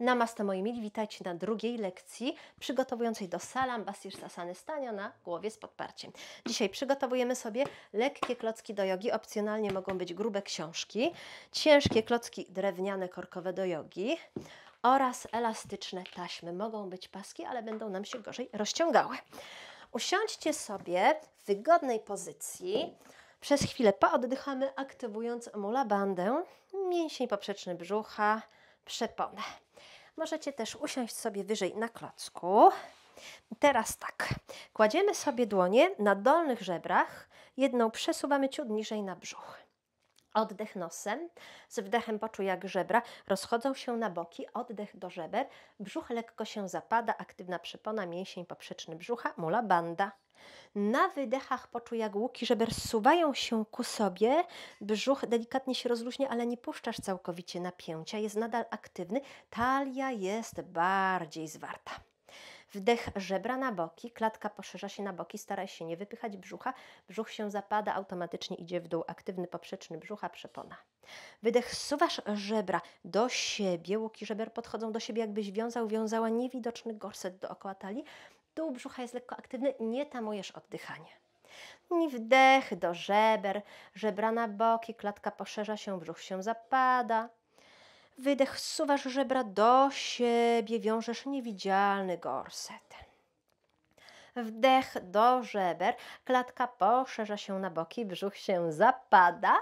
Namaste moi mili, witajcie na drugiej lekcji przygotowującej do Salambhasirasany, stania na głowie z podparciem. Dzisiaj przygotowujemy sobie lekkie klocki do jogi, opcjonalnie mogą być grube książki, ciężkie klocki drewniane korkowe do jogi oraz elastyczne taśmy. Mogą być paski, ale będą nam się gorzej rozciągały. Usiądźcie sobie w wygodnej pozycji. Przez chwilę pooddychamy, aktywując mula bandę, mięsień poprzeczny brzucha, przeponę. Możecie też usiąść sobie wyżej na klocku. Teraz tak, kładziemy sobie dłonie na dolnych żebrach, jedną przesuwamy ciut niżej na brzuch. Oddech nosem, z wdechem poczuj jak żebra rozchodzą się na boki, oddech do żeber, brzuch lekko się zapada, aktywna przepona, mięsień poprzeczny brzucha, mula bandha. Na wydechach poczuj jak łuki żeber zsuwają się ku sobie, brzuch delikatnie się rozluźnia, ale nie puszczasz całkowicie napięcia, jest nadal aktywny, talia jest bardziej zwarta. Wdech żebra na boki, klatka poszerza się na boki, staraj się nie wypychać brzucha, brzuch się zapada, automatycznie idzie w dół, aktywny poprzeczny brzucha, przepona. Wydech, zsuwasz żebra do siebie, łuki żeber podchodzą do siebie, jakbyś wiązała niewidoczny gorset dookoła talii, dół brzucha jest lekko aktywny, nie tamujesz oddychanie. I wdech do żeber, żebra na boki, klatka poszerza się, brzuch się zapada. Wydech, zsuwasz żebra do siebie, wiążesz niewidzialny gorset. Wdech do żeber, klatka poszerza się na boki, brzuch się zapada.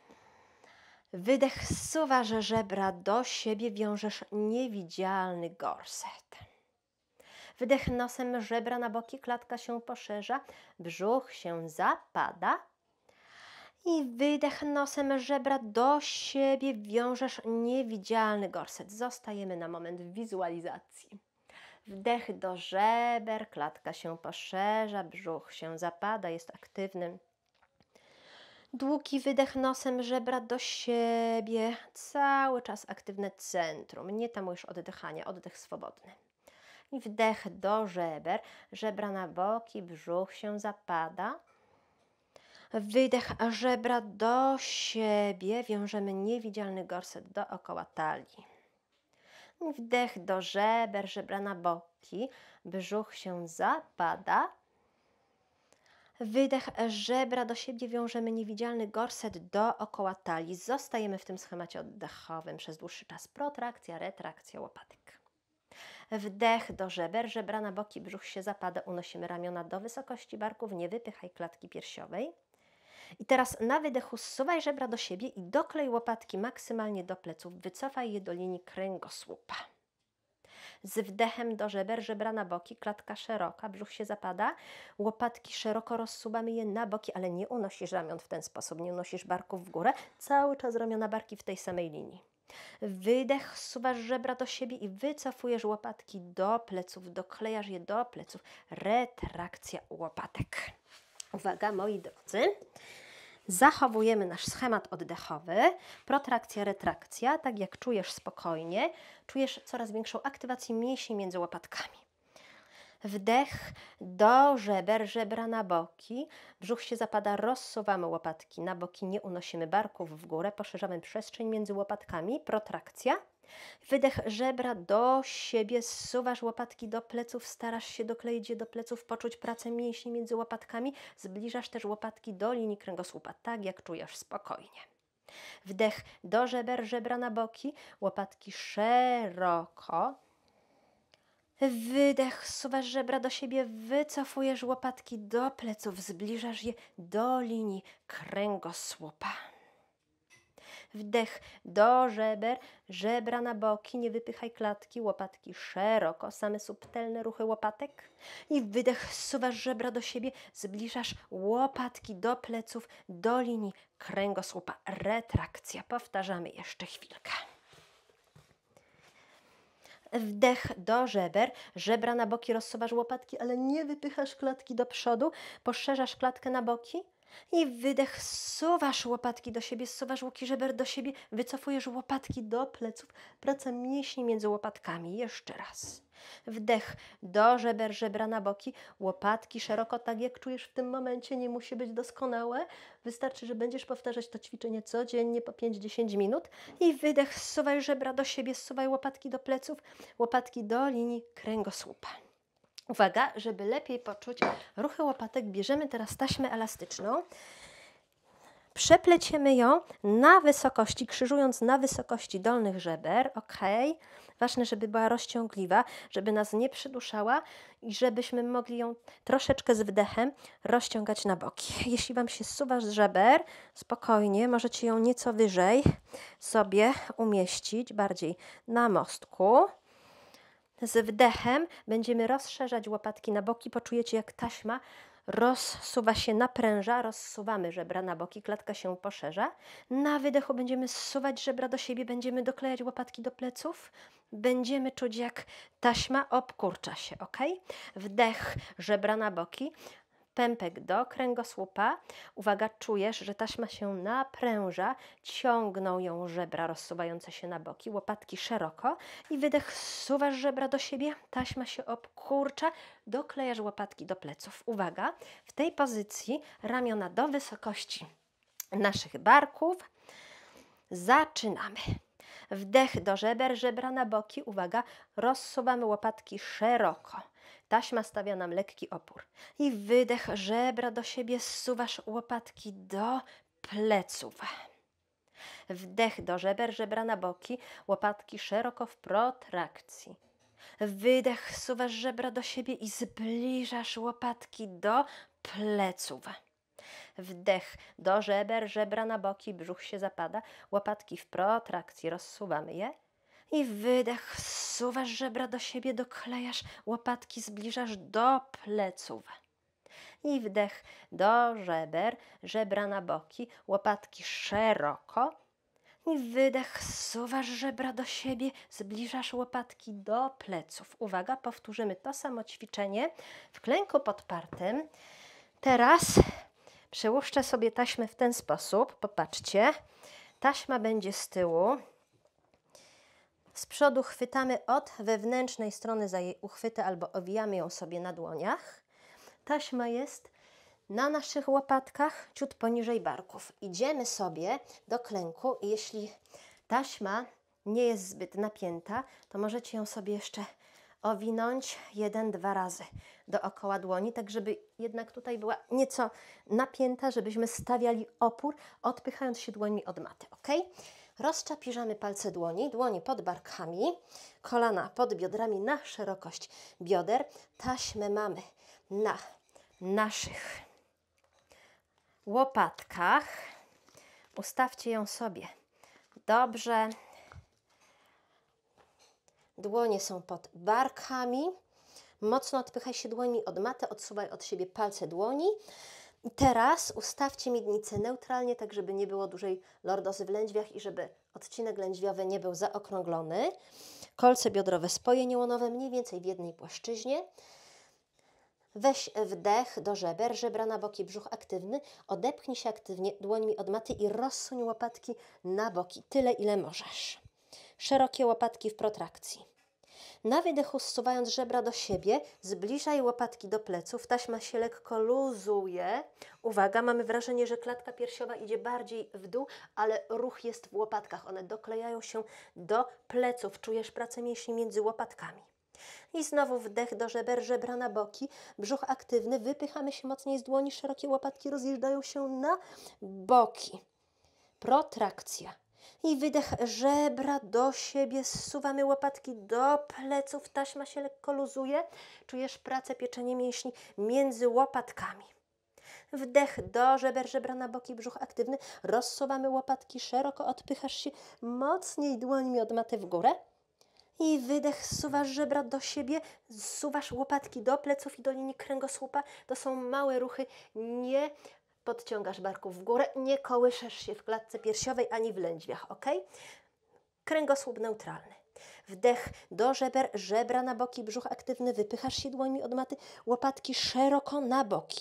Wydech, zsuwasz żebra do siebie, wiążesz niewidzialny gorset. Wydech nosem, żebra na boki, klatka się poszerza, brzuch się zapada. I wydech nosem, żebra do siebie, wiążesz niewidzialny gorset. Zostajemy na moment w wizualizacji. Wdech do żeber, klatka się poszerza, brzuch się zapada, jest aktywny. Długi wydech nosem, żebra do siebie, cały czas aktywne centrum. Nie tamujesz oddychania, oddech swobodny. I wdech do żeber, żebra na boki, brzuch się zapada. Wydech żebra do siebie, wiążemy niewidzialny gorset dookoła talii. Wdech do żeber, żebra na boki, brzuch się zapada. Wydech żebra do siebie, wiążemy niewidzialny gorset dookoła talii. Zostajemy w tym schemacie oddechowym przez dłuższy czas. Protrakcja, retrakcja łopatek. Wdech do żeber, żebra na boki, brzuch się zapada, unosimy ramiona do wysokości barków, nie wypychaj klatki piersiowej. I teraz na wydechu zsuwaj żebra do siebie i doklej łopatki maksymalnie do pleców, wycofaj je do linii kręgosłupa. Z wdechem do żeber, żebra na boki, klatka szeroka, brzuch się zapada, łopatki szeroko rozsuwamy je na boki, ale nie unosisz ramion w ten sposób, nie unosisz barków w górę, cały czas ramiona barki w tej samej linii. Wydech, zsuwasz żebra do siebie i wycofujesz łopatki do pleców, doklejasz je do pleców. Retrakcja łopatek. Uwaga, moi drodzy. Zachowujemy nasz schemat oddechowy, protrakcja, retrakcja, tak jak czujesz spokojnie, czujesz coraz większą aktywację mięśni między łopatkami. Wdech do żeber, żebra na boki, brzuch się zapada, rozsuwamy łopatki na boki, nie unosimy barków w górę, poszerzamy przestrzeń między łopatkami, protrakcja. Wydech żebra do siebie, zsuwasz łopatki do pleców, starasz się dokleić je do pleców, poczuć pracę mięśni między łopatkami, zbliżasz też łopatki do linii kręgosłupa, tak jak czujesz spokojnie. Wdech do żeber, żebra na boki, łopatki szeroko. Wydech, zsuwasz żebra do siebie, wycofujesz łopatki do pleców, zbliżasz je do linii kręgosłupa. Wdech do żeber, żebra na boki, nie wypychaj klatki, łopatki szeroko, same subtelne ruchy łopatek. I wydech, zsuwasz żebra do siebie, zbliżasz łopatki do pleców, do linii kręgosłupa. Retrakcja. Powtarzamy jeszcze chwilkę. Wdech do żeber, żebra na boki, rozsuwasz łopatki, ale nie wypychasz klatki do przodu, poszerzasz klatkę na boki. I wydech, zsuwasz łopatki do siebie, zsuwasz łuki żeber do siebie, wycofujesz łopatki do pleców, praca mięśni między łopatkami. Jeszcze raz. Wdech do żeber, żebra na boki, łopatki szeroko, tak jak czujesz w tym momencie, nie musi być doskonałe. Wystarczy, że będziesz powtarzać to ćwiczenie codziennie po 5-10 minut. I wydech, zsuwaj żebra do siebie, zsuwaj łopatki do pleców, łopatki do linii kręgosłupa. Uwaga, żeby lepiej poczuć ruchy łopatek, bierzemy teraz taśmę elastyczną, przepleciemy ją na wysokości, krzyżując na wysokości dolnych żeber, ok. Ważne, żeby była rozciągliwa, żeby nas nie przyduszała i żebyśmy mogli ją troszeczkę z wdechem rozciągać na boki. Jeśli Wam się zsuwa z żeber, spokojnie, możecie ją nieco wyżej sobie umieścić, bardziej na mostku. Z wdechem będziemy rozszerzać łopatki na boki. Poczujecie, jak taśma rozsuwa się, napręża, rozsuwamy żebra na boki, klatka się poszerza. Na wydechu będziemy zsuwać żebra do siebie, będziemy doklejać łopatki do pleców. Będziemy czuć, jak taśma obkurcza się, ok? Wdech, żebra na boki. Pępek do kręgosłupa. Uwaga, czujesz, że taśma się napręża, ciągną ją żebra rozsuwające się na boki, łopatki szeroko i wydech, zsuwasz żebra do siebie, taśma się obkurcza, doklejasz łopatki do pleców. Uwaga, w tej pozycji ramiona do wysokości naszych barków. Zaczynamy. Wdech do żeber, żebra na boki. Uwaga, rozsuwamy łopatki szeroko. Taśma stawia nam lekki opór. I wydech, żebra do siebie, zsuwasz łopatki do pleców. Wdech do żeber, żebra na boki, łopatki szeroko w protrakcji. Wydech, zsuwasz żebra do siebie i zbliżasz łopatki do pleców. Wdech do żeber, żebra na boki, brzuch się zapada, łopatki w protrakcji, rozsuwamy je. I wydech, zsuwasz żebra do siebie, doklejasz łopatki, zbliżasz do pleców. I wdech do żeber, żebra na boki, łopatki szeroko. I wydech, zsuwasz żebra do siebie, zbliżasz łopatki do pleców. Uwaga, powtórzymy to samo ćwiczenie w klęku podpartym. Teraz przełuszczę sobie taśmę w ten sposób. Popatrzcie, taśma będzie z tyłu. Z przodu chwytamy od wewnętrznej strony za jej uchwytę albo owijamy ją sobie na dłoniach. Taśma jest na naszych łopatkach, ciut poniżej barków. Idziemy sobie do klęku i jeśli taśma nie jest zbyt napięta, to możecie ją sobie jeszcze owinąć 1-2 razy dookoła dłoni, tak żeby jednak tutaj była nieco napięta, żebyśmy stawiali opór, odpychając się dłońmi od maty, ok? Rozczapierzamy palce dłoni, dłonie pod barkami, kolana pod biodrami na szerokość bioder. Taśmę mamy na naszych łopatkach. Ustawcie ją sobie dobrze. Dłonie są pod barkami. Mocno odpychaj się dłońmi od maty, odsuwaj od siebie palce dłoni. I teraz ustawcie miednicę neutralnie, tak żeby nie było dużej lordozy w lędźwiach i żeby odcinek lędźwiowy nie był zaokrąglony. Kolce biodrowe, spoje niełonowe mniej więcej w jednej płaszczyźnie. Weź wdech do żeber, żebra na boki, brzuch aktywny. Odepchnij się aktywnie dłońmi od maty i rozsuń łopatki na boki. Tyle, ile możesz. Szerokie łopatki w protrakcji. Na wydechu, zsuwając żebra do siebie, zbliżaj łopatki do pleców, taśma się lekko luzuje. Uwaga, mamy wrażenie, że klatka piersiowa idzie bardziej w dół, ale ruch jest w łopatkach. One doklejają się do pleców. Czujesz pracę mięśni między łopatkami. I znowu wdech do żeber, żebra na boki, brzuch aktywny, wypychamy się mocniej z dłoni, szerokie łopatki rozjeżdżają się na boki. Protrakcja. I wydech, żebra do siebie, zsuwamy łopatki do pleców, taśma się lekko luzuje, czujesz pracę pieczenie mięśni między łopatkami. Wdech do żeber, żebra na boki, brzuch aktywny, rozsuwamy łopatki szeroko, odpychasz się mocniej dłońmi od maty w górę. I wydech, zsuwasz żebra do siebie, zsuwasz łopatki do pleców i do linii kręgosłupa. To są małe ruchy, nie podciągasz barków w górę, nie kołyszesz się w klatce piersiowej ani w lędźwiach, ok? Kręgosłup neutralny. Wdech do żeber, żebra na boki, brzuch aktywny, wypychasz się dłońmi od maty, łopatki szeroko na boki.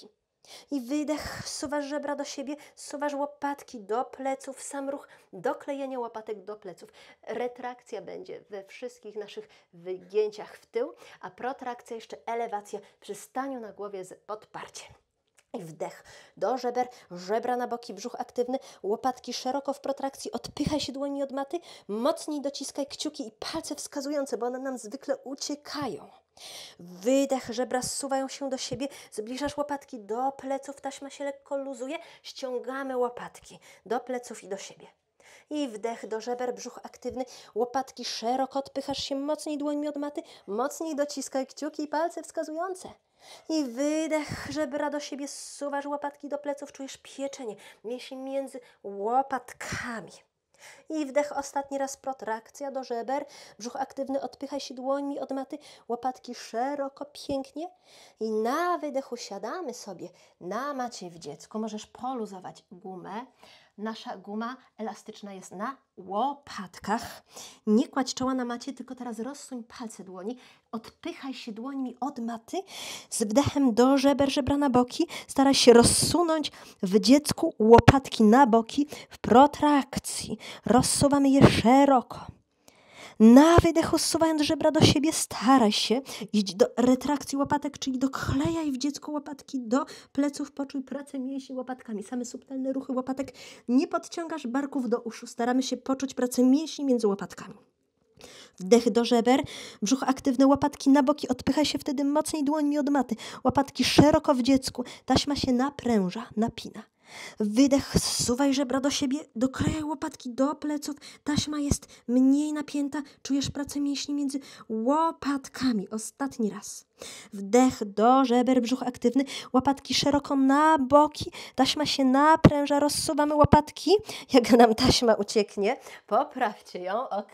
I wydech, zsuwasz żebra do siebie, zsuwasz łopatki do pleców, sam ruch doklejenia łopatek do pleców. Retrakcja będzie we wszystkich naszych wygięciach w tył, a protrakcja jeszcze elewacja przy staniu na głowie z podparciem. I wdech do żeber, żebra na boki, brzuch aktywny, łopatki szeroko w protrakcji, odpychaj się dłońmi od maty, mocniej dociskaj kciuki i palce wskazujące, bo one nam zwykle uciekają. Wydech, żebra zsuwają się do siebie, zbliżasz łopatki do pleców, taśma się lekko luzuje, ściągamy łopatki do pleców i do siebie. I wdech do żeber, brzuch aktywny, łopatki szeroko, odpychasz się mocniej dłońmi od maty, mocniej dociskaj kciuki i palce wskazujące. I wydech, żebra do siebie, zsuwasz łopatki do pleców, czujesz pieczenie, mięsień między łopatkami. I wdech, ostatni raz, protrakcja do żeber, brzuch aktywny, odpychaj się dłońmi od maty, łopatki szeroko, pięknie. I na wydechu siadamy sobie na macie w dziecku. Możesz poluzować gumę. Nasza guma elastyczna jest na łopatkach. Nie kładź czoła na macie, tylko teraz rozsuń palce dłoni. Odpychaj się dłońmi od maty. Z wdechem do żeber, żebra na boki. Staraj się rozsunąć w dziecku łopatki na boki w protrakcji. Rozsuwamy je szeroko. Na wydechu, zsuwając żebra do siebie, staraj się iść do retrakcji łopatek, czyli doklejaj w dziecku łopatki do pleców, poczuj pracę mięśni łopatkami. Same subtelne ruchy łopatek, nie podciągasz barków do uszu, staramy się poczuć pracę mięśni między łopatkami. Wdech do żeber, brzuch aktywny, łopatki na boki, odpychaj się wtedy mocniej dłońmi od maty, łopatki szeroko w dziecku, taśma się napręża, napina. Wydech, zsuwaj żebra do siebie, doklejaj łopatki do pleców, taśma jest mniej napięta, czujesz pracę mięśni między łopatkami. Ostatni raz. Wdech do żeber, brzuch aktywny, łopatki szeroko na boki, taśma się napręża, rozsuwamy łopatki. Jak nam taśma ucieknie, poprawcie ją, ok.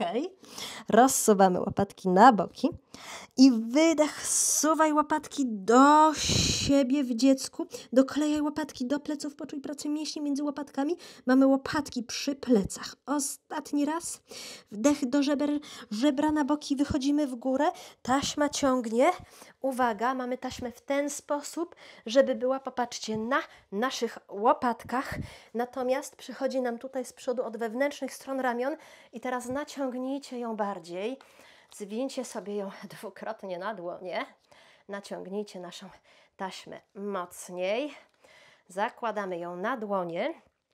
Rozsuwamy łopatki na boki i wydech, zsuwaj łopatki do siebie w dziecku, doklejaj łopatki do pleców, poczuj pracę mięśni między łopatkami. Mamy łopatki przy plecach. Ostatni raz. Wdech do żeber, żebra na boki, wychodzimy w górę, taśma ciągnie. Uwaga, mamy taśmę w ten sposób, żeby była, popatrzcie, na naszych łopatkach, natomiast przychodzi nam tutaj z przodu od wewnętrznych stron ramion i teraz naciągnijcie ją bardziej, zwincie sobie ją dwukrotnie na dłonie, naciągnijcie naszą taśmę mocniej, zakładamy ją na dłonie,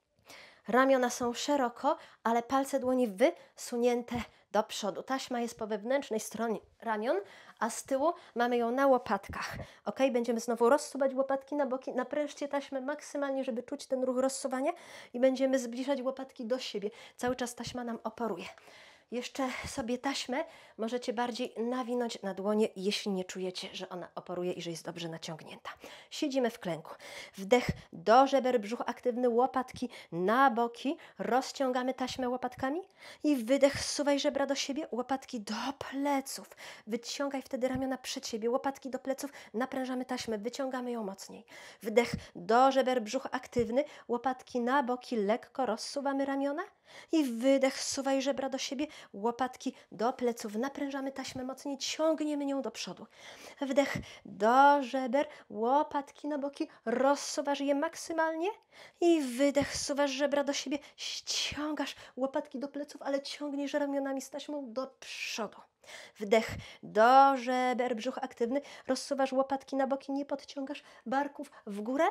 ramiona są szeroko, ale palce dłoni wysunięte do przodu. Taśma jest po wewnętrznej stronie ramion, a z tyłu mamy ją na łopatkach. Ok, będziemy znowu rozsuwać łopatki na boki. Naprężcie taśmę maksymalnie, żeby czuć ten ruch rozsuwania i będziemy zbliżać łopatki do siebie. Cały czas taśma nam oporuje. Jeszcze sobie taśmę możecie bardziej nawinąć na dłonie, jeśli nie czujecie, że ona oporuje i że jest dobrze naciągnięta. Siedzimy w klęku. Wdech do żeber, brzuch aktywny, łopatki na boki. Rozciągamy taśmę łopatkami i wydech, zsuwaj żebra do siebie, łopatki do pleców. Wyciągaj wtedy ramiona przed siebie, łopatki do pleców, naprężamy taśmę, wyciągamy ją mocniej. Wdech do żeber, brzuch aktywny, łopatki na boki, lekko rozsuwamy ramiona. I wydech, zsuwaj żebra do siebie, łopatki do pleców, naprężamy taśmę mocniej, ciągniemy nią do przodu. Wdech do żeber, łopatki na boki, rozsuwasz je maksymalnie i wydech, zsuwasz żebra do siebie, ściągasz łopatki do pleców, ale ciągniesz ramionami z taśmą do przodu. Wdech do żeber, brzuch aktywny, rozsuwasz łopatki na boki, nie podciągasz barków w górę.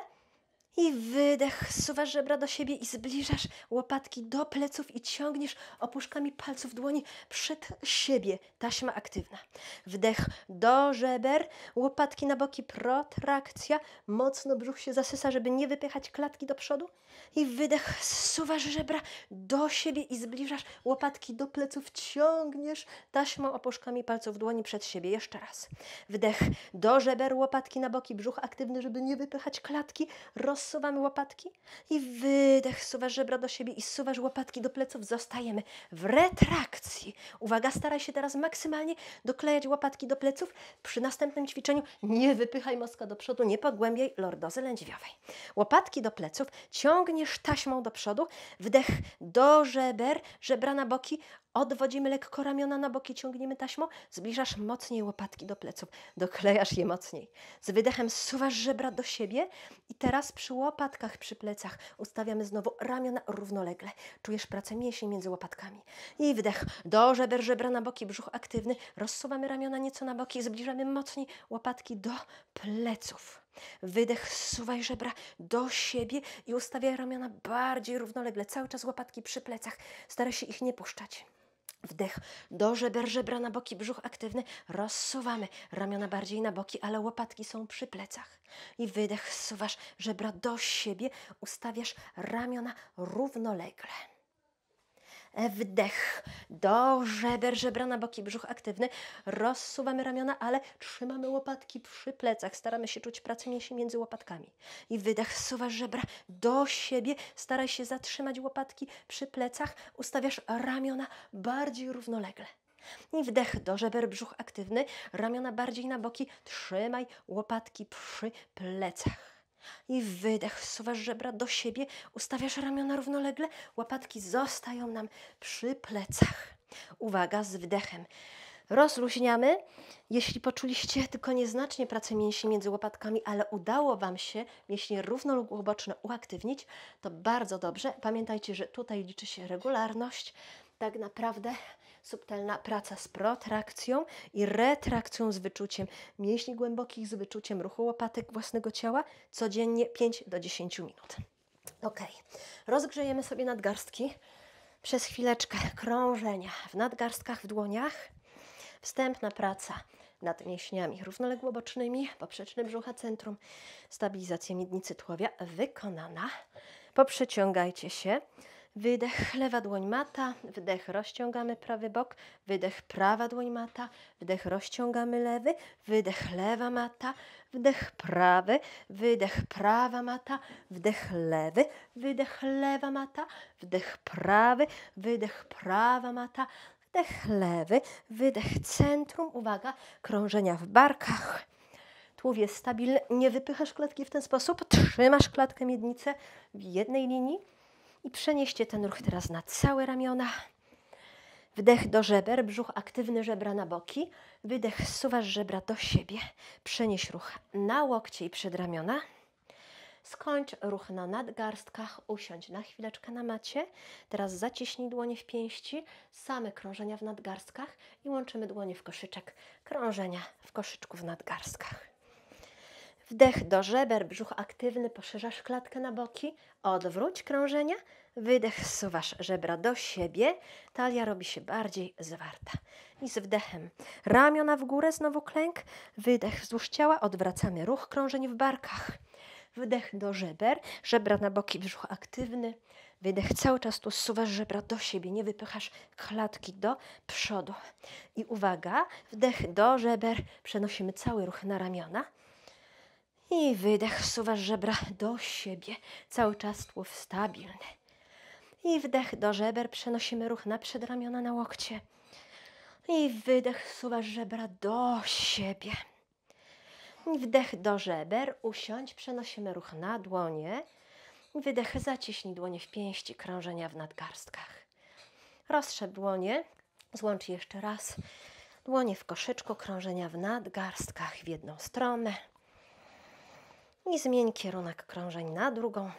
I wydech, zsuwasz żebra do siebie i zbliżasz łopatki do pleców i ciągniesz opuszkami palców dłoni przed siebie. Taśma aktywna. Wdech do żeber, łopatki na boki, protrakcja. Mocno brzuch się zasysa, żeby nie wypychać klatki do przodu. I wydech, zsuwasz żebra do siebie i zbliżasz łopatki do pleców. Ciągniesz taśmą opuszkami palców dłoni przed siebie. Jeszcze raz. Wdech do żeber, łopatki na boki, brzuch aktywny, żeby nie wypychać klatki. Rozsuwamy łopatki i wydech, zsuwasz żebra do siebie i zsuwasz łopatki do pleców. Zostajemy w retrakcji. Uwaga, staraj się teraz maksymalnie doklejać łopatki do pleców. Przy następnym ćwiczeniu nie wypychaj mostka do przodu, nie pogłębiaj lordozy lędźwiowej. Łopatki do pleców, ciągniesz taśmą do przodu. Wdech do żeber, żebra na boki, Odwodzimy lekko ramiona na boki, ciągniemy taśmą, zbliżasz mocniej łopatki do pleców, doklejasz je mocniej. Z wydechem zsuwasz żebra do siebie i teraz przy łopatkach, przy plecach ustawiamy znowu ramiona równolegle. Czujesz pracę mięśni między łopatkami. I wdech do żeber, żebra na boki, brzuch aktywny. Rozsuwamy ramiona nieco na boki, zbliżamy mocniej łopatki do pleców. Wydech, zsuwaj żebra do siebie i ustawiaj ramiona bardziej równolegle. Cały czas łopatki przy plecach. Staraj się ich nie puszczać. Wdech do żeber, żebra na boki, brzuch aktywny. Rozsuwamy ramiona bardziej na boki, ale łopatki są przy plecach. I wydech, zsuwasz żebra do siebie, ustawiasz ramiona równolegle. Wdech do żeber, żebra na boki, brzuch aktywny. Rozsuwamy ramiona, ale trzymamy łopatki przy plecach. Staramy się czuć pracę mięśni między łopatkami. I wydech, zsuwasz żebra do siebie. Staraj się zatrzymać łopatki przy plecach. Ustawiasz ramiona bardziej równolegle. I wdech do żeber, brzuch aktywny. Ramiona bardziej na boki. Trzymaj łopatki przy plecach. I wydech, zsuwasz żebra do siebie, ustawiasz ramiona równolegle, łopatki zostają nam przy plecach. Uwaga, z wdechem rozluźniamy. Jeśli poczuliście tylko nieznacznie pracę mięśni między łopatkami, ale udało Wam się mięśnie równoboczne uaktywnić, to bardzo dobrze. Pamiętajcie, że tutaj liczy się regularność. Tak naprawdę subtelna praca z protrakcją i retrakcją z wyczuciem mięśni głębokich, z wyczuciem ruchu łopatek własnego ciała codziennie 5 do 10 minut. Ok, rozgrzejemy sobie nadgarstki. Przez chwileczkę krążenia w nadgarstkach, w dłoniach. Wstępna praca nad mięśniami równoległobocznymi, poprzeczny brzucha, centrum, stabilizacja miednicy tułowia wykonana. Poprzeciągajcie się. Wydech, lewa dłoń mata, wdech, rozciągamy prawy bok, wydech, prawa dłoń mata, wdech, rozciągamy lewy, wydech, lewa mata, wdech, prawy, wydech, prawa mata, wdech, lewy, wydech, lewa mata, wdech, prawy, wydech, prawa mata, wdech, lewy, wydech, centrum, uwaga, krążenia w barkach. Tułów jest stabilny, nie wypychasz klatki w ten sposób, trzymasz klatkę miednicę w jednej linii. I przenieście ten ruch teraz na całe ramiona. Wdech do żeber, brzuch aktywny, żebra na boki. Wydech, zsuwasz żebra do siebie. Przenieś ruch na łokcie i przedramiona. Skończ ruch na nadgarstkach, usiądź na chwileczkę na macie. Teraz zaciśnij dłonie w pięści, same krążenia w nadgarstkach i łączymy dłonie w koszyczek. Krążenia w koszyczku w nadgarstkach. Wdech do żeber, brzuch aktywny, poszerzasz klatkę na boki, odwróć krążenia, wydech, zsuwasz żebra do siebie, talia robi się bardziej zwarta. I z wdechem ramiona w górę, znowu klęk, wydech wzdłuż ciała, odwracamy ruch krążeń w barkach. Wdech do żeber, żebra na boki, brzuch aktywny, wydech, cały czas tu zsuwasz żebra do siebie, nie wypychasz klatki do przodu. I uwaga, wdech do żeber, przenosimy cały ruch na ramiona. I wydech, zsuwasz żebra do siebie, cały czas tułów stabilny. I wdech do żeber, przenosimy ruch na przedramiona, na łokcie. I wydech, zsuwasz żebra do siebie. I wdech do żeber, usiądź, przenosimy ruch na dłonie. I wydech, zaciśnij dłonie w pięści, krążenia w nadgarstkach. Roztrzep dłonie, złącz jeszcze raz. Dłonie w koszyczku, krążenia w nadgarstkach w jedną stronę. I zmień kierunek krążeń na drugą.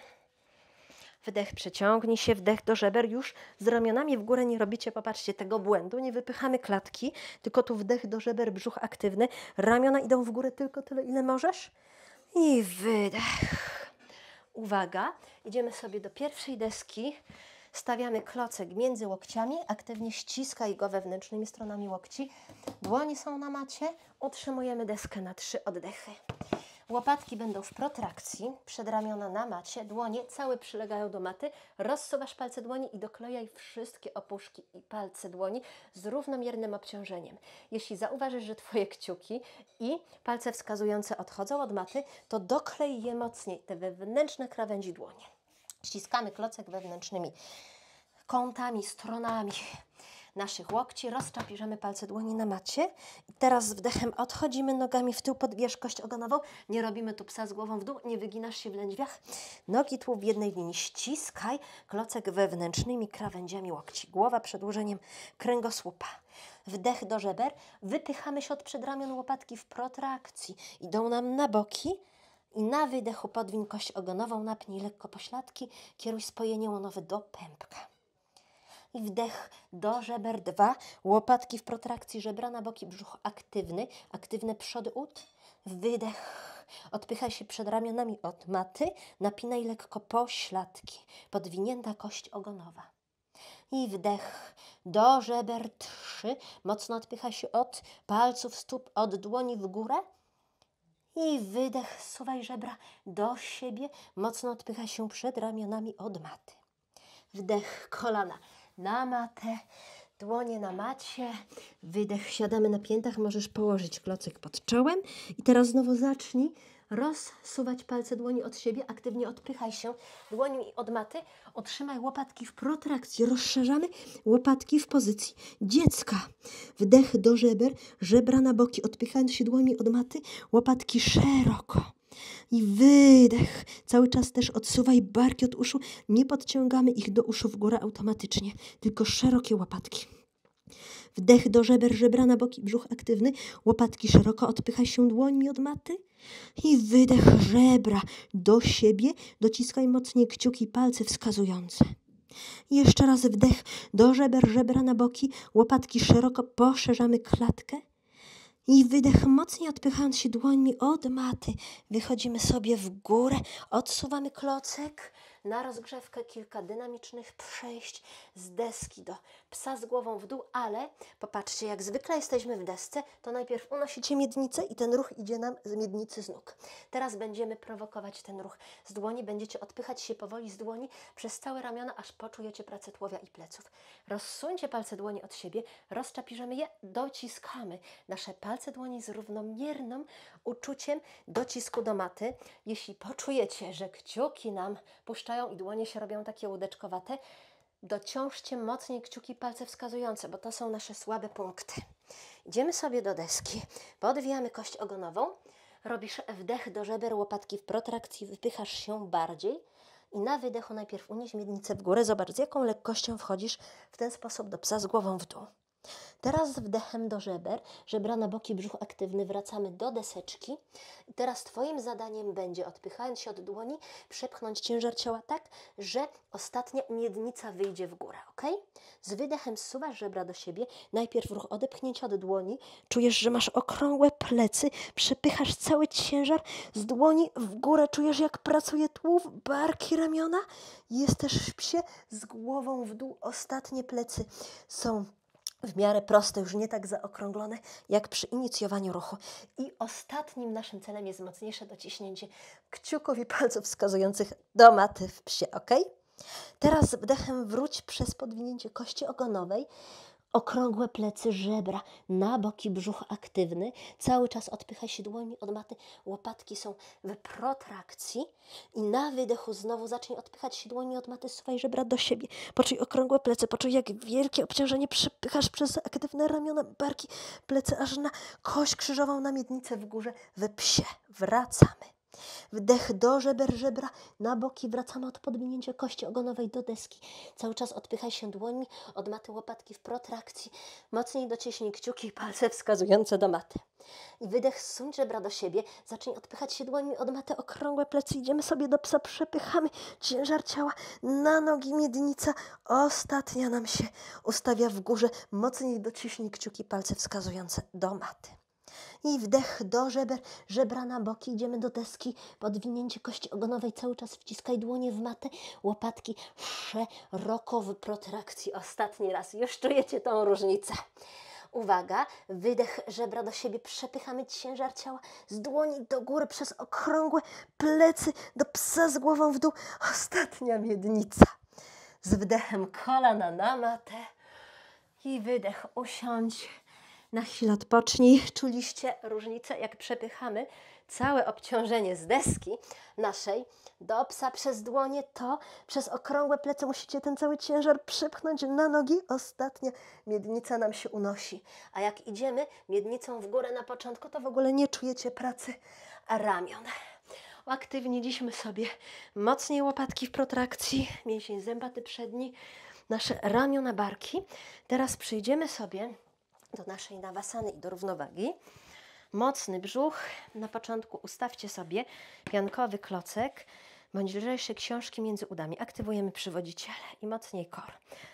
Wdech, przeciągnij się, wdech do żeber. Już z ramionami w górę nie robicie, popatrzcie, tego błędu. Nie wypychamy klatki, tylko tu wdech do żeber, brzuch aktywny. Ramiona idą w górę tylko tyle, ile możesz. I wydech. Uwaga, idziemy sobie do pierwszej deski. Stawiamy klocek między łokciami, aktywnie ściskaj go wewnętrznymi stronami łokci. Dłonie są na macie, utrzymujemy deskę na 3 oddechy. Łopatki będą w protrakcji, przedramiona na macie, dłonie całe przylegają do maty, rozsuwasz palce dłoni i doklejaj wszystkie opuszki i palce dłoni z równomiernym obciążeniem. Jeśli zauważysz, że Twoje kciuki i palce wskazujące odchodzą od maty, to doklej je mocniej, te wewnętrzne krawędzi dłoni. Ściskamy klocek wewnętrznymi kątami, stronami. naszych łokci, rozczapierzamy palce dłoni na macie. I teraz z wdechem odchodzimy nogami w tył pod kość ogonową. Nie robimy tu psa z głową w dół, nie wyginasz się w lędźwiach. Nogi tułów w jednej linii. Ściskaj klocek wewnętrznymi krawędziami łokci. Głowa przedłużeniem kręgosłupa. Wdech do żeber. Wypychamy się od przedramion, łopatki w protrakcji. Idą nam na boki. I na wydechu podwiń kość ogonową, napnij lekko pośladki, kieruj spojenie łonowe do pępka. I wdech do żeber 2, łopatki w protrakcji, żebra na boki, brzuch aktywny, aktywne przody ud. Wydech, odpychaj się przed ramionami od maty, napinaj lekko pośladki, podwinięta kość ogonowa. I wdech do żeber 3, mocno odpychaj się od palców stóp, od dłoni w górę. I wydech, zsuwaj żebra do siebie, mocno odpychaj się przed ramionami od maty. Wdech, kolana na matę, dłonie na macie, wydech, siadamy na piętach, możesz położyć klocek pod czołem. I teraz znowu zacznij rozsuwać palce dłoni od siebie, aktywnie odpychaj się dłońmi od maty, otrzymaj łopatki w protrakcji, rozszerzamy łopatki w pozycji dziecka. Wdech do żeber, żebra na boki, odpychając się dłońmi od maty, łopatki szeroko. I wydech, cały czas też odsuwaj barki od uszu, nie podciągamy ich do uszu w górę automatycznie, tylko szerokie łopatki. Wdech do żeber, żebra na boki, brzuch aktywny, łopatki szeroko, odpychaj się dłońmi od maty. I wydech, żebra do siebie, dociskaj mocniej kciuki, palce wskazujące. I jeszcze raz wdech do żeber, żebra na boki, łopatki szeroko, poszerzamy klatkę. I wydech, mocniej odpychając się dłońmi od maty. Wychodzimy sobie w górę, odsuwamy klocek. Na rozgrzewkę kilka dynamicznych przejść z deski do psa z głową w dół, ale popatrzcie, jak zwykle jesteśmy w desce, to najpierw unosicie miednicę i ten ruch idzie nam z miednicy z nóg. Teraz będziemy prowokować ten ruch z dłoni, będziecie odpychać się powoli z dłoni przez całe ramiona, aż poczujecie pracę tułowia i pleców. Rozsuńcie palce dłoni od siebie, rozczapierzemy je, dociskamy nasze palce dłoni z równomiernym uczuciem docisku do maty. Jeśli poczujecie, że kciuki nam puszczają i dłonie się robią takie łódeczkowate, dociążcie mocniej kciuki, palce wskazujące, bo to są nasze słabe punkty. Idziemy sobie do deski, podwijamy kość ogonową, robisz wdech do żeber, łopatki w protrakcji, wypychasz się bardziej i na wydechu najpierw unieś miednicę w górę, zobacz, z jaką lekkością wchodzisz w ten sposób do psa z głową w dół. Teraz z wdechem do żeber, żebra na boki, brzuch aktywny, wracamy do deseczki. I teraz Twoim zadaniem będzie, odpychając się od dłoni, przepchnąć ciężar ciała tak, że ostatnia miednica wyjdzie w górę, ok? Z wydechem zsuwasz żebra do siebie, najpierw ruch odepchnięcia od dłoni, czujesz, że masz okrągłe plecy, przepychasz cały ciężar z dłoni w górę, czujesz, jak pracuje tułów, barki, ramiona. Jesteś w psie z głową w dół, ostatnie plecy są w miarę proste, już nie tak zaokrąglone, jak przy inicjowaniu ruchu. I ostatnim naszym celem jest mocniejsze dociśnięcie kciuków i palców wskazujących do maty w psie, ok? Teraz wdechem wróć przez podwinięcie kości ogonowej, okrągłe plecy, żebra, na boki, brzuch aktywny. Cały czas odpychaj się dłońmi od maty, łopatki są w protrakcji i na wydechu znowu zacznij odpychać się dłońmi od maty, zsuwaj żebra do siebie. Poczuj okrągłe plecy, poczuj, jak wielkie obciążenie przepychasz przez aktywne ramiona, barki, plecy, aż na kość krzyżową, na miednicę w górze, w psie. Wracamy. Wdech do żeber, żebra, na boki, wracamy od podwinięcia kości ogonowej do deski. Cały czas odpychaj się dłońmi od maty, łopatki w protrakcji. Mocniej dociśnij kciuki i palce wskazujące do maty. I wydech, zsuń żebra do siebie, zacznij odpychać się dłońmi od maty, okrągłe plecy, idziemy sobie do psa, przepychamy ciężar ciała na nogi, miednica. Ostatnia nam się ustawia w górze, mocniej dociśnij kciuki, palce wskazujące do maty. I wdech do żeber, żebra na boki, idziemy do deski, podwinięcie kości ogonowej, cały czas wciskaj dłonie w matę, łopatki szeroko w protrakcji. Ostatni raz, już czujecie tą różnicę. Uwaga, wydech, żebra do siebie, przepychamy ciężar ciała z dłoni do góry przez okrągłe plecy do psa z głową w dół. Ostatnia miednica. Z wdechem kolana na matę i wydech, usiądź. Na chwilę odpocznij. Czuliście różnicę, jak przepychamy całe obciążenie z deski naszej do psa przez dłonie, to przez okrągłe plecy musicie ten cały ciężar przepchnąć na nogi. Ostatnia miednica nam się unosi. A jak idziemy miednicą w górę na początku, to w ogóle nie czujecie pracy ramion. Uaktywniliśmy sobie mocniej łopatki w protrakcji, mięsień zębaty przedni, nasze ramiona, barki. Teraz przejdziemy sobie do naszej nawasany i do równowagi. Mocny brzuch. Na początku ustawcie sobie piankowy klocek bądź lżejsze książki między udami. Aktywujemy przywodziciele i mocniej kor.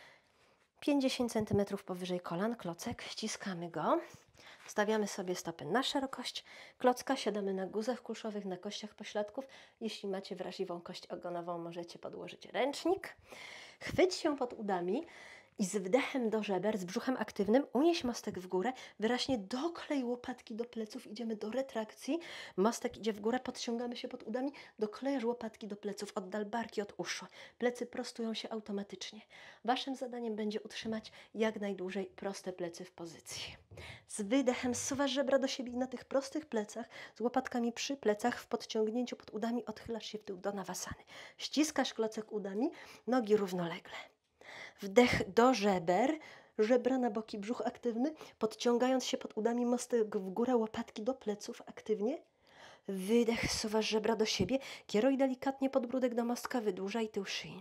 50 cm powyżej kolan klocek, ściskamy go. Stawiamy sobie stopy na szerokość klocka, siadamy na guzach kulszowych, na kościach pośladków. Jeśli macie wrażliwą kość ogonową, możecie podłożyć ręcznik. Chwyć się pod udami i z wdechem do żeber, z brzuchem aktywnym, unieś mostek w górę, wyraźnie doklej łopatki do pleców, idziemy do retrakcji, mostek idzie w górę, podciągamy się pod udami, doklejasz łopatki do pleców, oddal barki od uszu, plecy prostują się automatycznie. Waszym zadaniem będzie utrzymać jak najdłużej proste plecy w pozycji. Z wydechem zsuwasz żebra do siebie i na tych prostych plecach, z łopatkami przy plecach, w podciągnięciu pod udami odchylasz się w tył do nawasany. Ściskasz klocek udami, nogi równolegle. Wdech do żeber, żebra na boki, brzuch aktywny, podciągając się pod udami, mostek w górę, łopatki do pleców aktywnie. Wydech, zsuwasz żebra do siebie, kieruj delikatnie podbródek do mostka, wydłużaj tył szyi.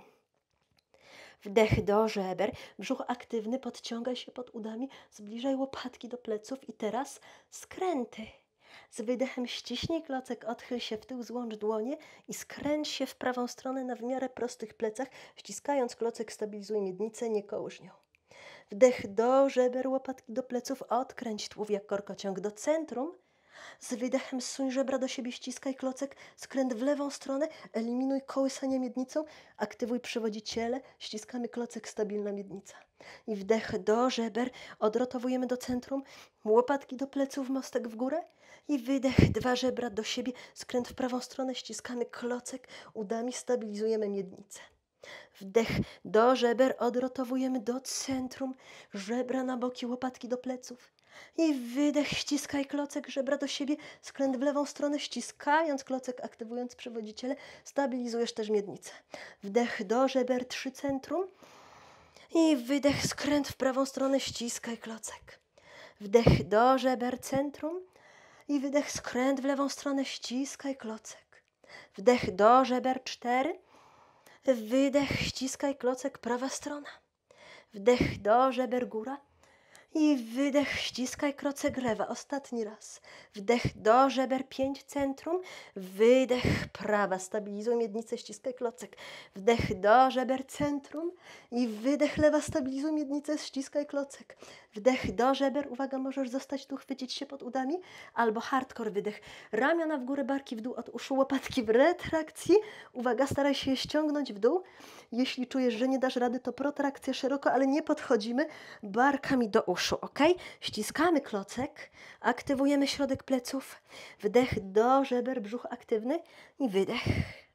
Wdech do żeber, brzuch aktywny, podciągaj się pod udami, zbliżaj łopatki do pleców i teraz skręty. Z wydechem ściśnij klocek, odchyl się w tył, złącz dłonie i skręć się w prawą stronę na w miarę prostych plecach. Ściskając klocek, stabilizuj miednicę, nie kołysz nią. Wdech do żeber, łopatki do pleców, odkręć tułów jak korkociąg do centrum. Z wydechem zsuń żebra do siebie, ściskaj klocek, skręt w lewą stronę, eliminuj kołysanie miednicą, aktywuj przywodziciele, ściskamy klocek, stabilna miednica. I wdech do żeber, odrotowujemy do centrum, łopatki do pleców, mostek w górę. I wydech, dwa żebra do siebie, skręt w prawą stronę, ściskamy klocek, udami stabilizujemy miednicę. Wdech do żeber, odrotowujemy do centrum, żebra na boki, łopatki do pleców. I wydech, ściskaj klocek, żebra do siebie, skręt w lewą stronę, ściskając klocek, aktywując przywodziciele, stabilizujesz też miednicę. Wdech do żeber, 3 centrum. I wydech, skręt w prawą stronę, ściskaj klocek. Wdech do żeber, centrum. I wydech, skręt w lewą stronę, ściskaj klocek. Wdech do żeber, 4. Wydech, ściskaj klocek, prawa strona. Wdech do żeber, góra. I wydech, ściskaj klocek, lewa. Ostatni raz. Wdech do żeber, 5 centrum. Wydech, prawa. Stabilizuj miednicę, ściskaj klocek. Wdech do żeber, centrum. I wydech, lewa. Stabilizuj miednicę, ściskaj klocek. Wdech do żeber. Uwaga, możesz zostać tu, chwycić się pod udami. Albo hardcore wydech. Ramiona w górę, barki w dół, od uszu, łopatki w retrakcji. Uwaga, staraj się je ściągnąć w dół. Jeśli czujesz, że nie dasz rady, to protrakcja szeroko, ale nie podchodzimy barkami do uszu, ok? Ściskamy klocek, aktywujemy środek pleców, wdech do żeber, brzuch aktywny i wydech.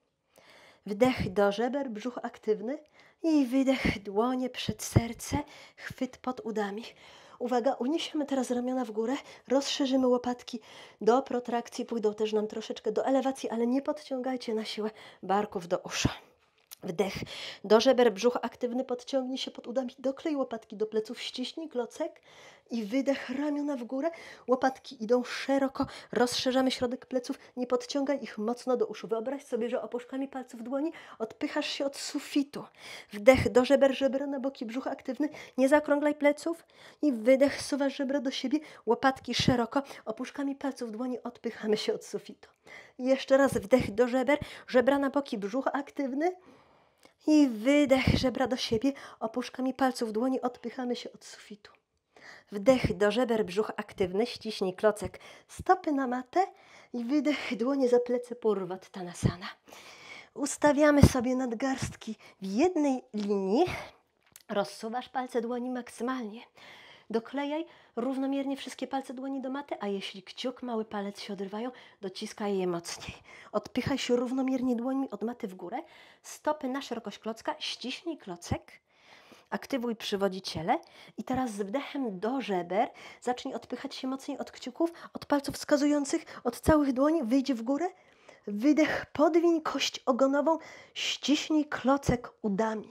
Wdech do żeber, brzuch aktywny i wydech, dłonie przed serce, chwyt pod udami. Uwaga, uniesiemy teraz ramiona w górę, rozszerzymy łopatki do protrakcji, pójdą też nam troszeczkę do elewacji, ale nie podciągajcie na siłę barków do uszu. Wdech do żeber, brzuch aktywny, podciągnij się pod udami, doklej łopatki do pleców, ściśnij klocek i wydech, ramiona w górę, łopatki idą szeroko, rozszerzamy środek pleców, nie podciągaj ich mocno do uszu. Wyobraź sobie, że opuszkami palców dłoni odpychasz się od sufitu. Wdech do żeber, żebra na boki, brzuch aktywny, nie zakrąglaj pleców i wydech, zsuwasz żebra do siebie, łopatki szeroko, opuszkami palców dłoni odpychamy się od sufitu. I jeszcze raz wdech do żeber, żebra na boki, brzuch aktywny. I wydech, żebra do siebie, opuszkami palców dłoni odpychamy się od sufitu. Wdech do żeber, brzuch aktywny, ściśnij klocek, stopy na matę i wydech, dłonie za plecy, Purvottanasana. Ustawiamy sobie nadgarstki w jednej linii, rozsuwasz palce dłoni maksymalnie. Doklejaj równomiernie wszystkie palce dłoni do maty, a jeśli kciuk, mały palec się odrywają, dociskaj je mocniej. Odpychaj się równomiernie dłońmi od maty w górę, stopy na szerokość klocka, ściśnij klocek, Aktywuj przywodziciele i teraz z wdechem do żeber zacznij odpychać się mocniej od kciuków, od palców wskazujących, od całych dłoni, wyjdź w górę. Wydech, podwiń kość ogonową, ściśnij klocek udami.